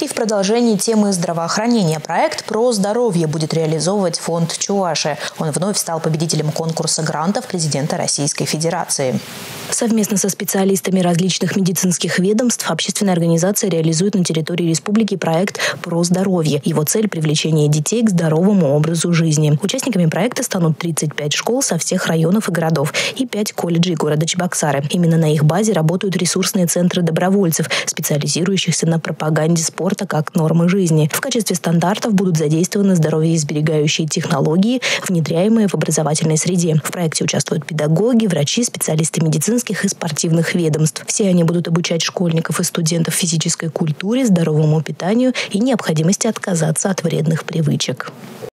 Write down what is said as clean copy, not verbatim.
И в продолжении темы здравоохранения проект «Про здоровье» будет реализовывать фонд Чувашия. Он вновь стал победителем конкурса грантов президента Российской Федерации. Совместно со специалистами различных медицинских ведомств общественная организация реализует на территории республики проект «Про здоровье». Его цель – привлечение детей к здоровому образу жизни. Участниками проекта станут 35 школ со всех районов и городов и 5 колледжей города Чебоксары. Именно на их базе работают ресурсные центры добровольцев, специализирующихся на пропаганде спорта как нормы жизни. В качестве стандартов будут задействованы здоровьеизберегающие технологии, внедряемые в образовательной среде. В проекте участвуют педагоги, врачи, специалисты медицинских и спортивных ведомств. Все они будут обучать школьников и студентов физической культуре, здоровому питанию и необходимости отказаться от вредных привычек.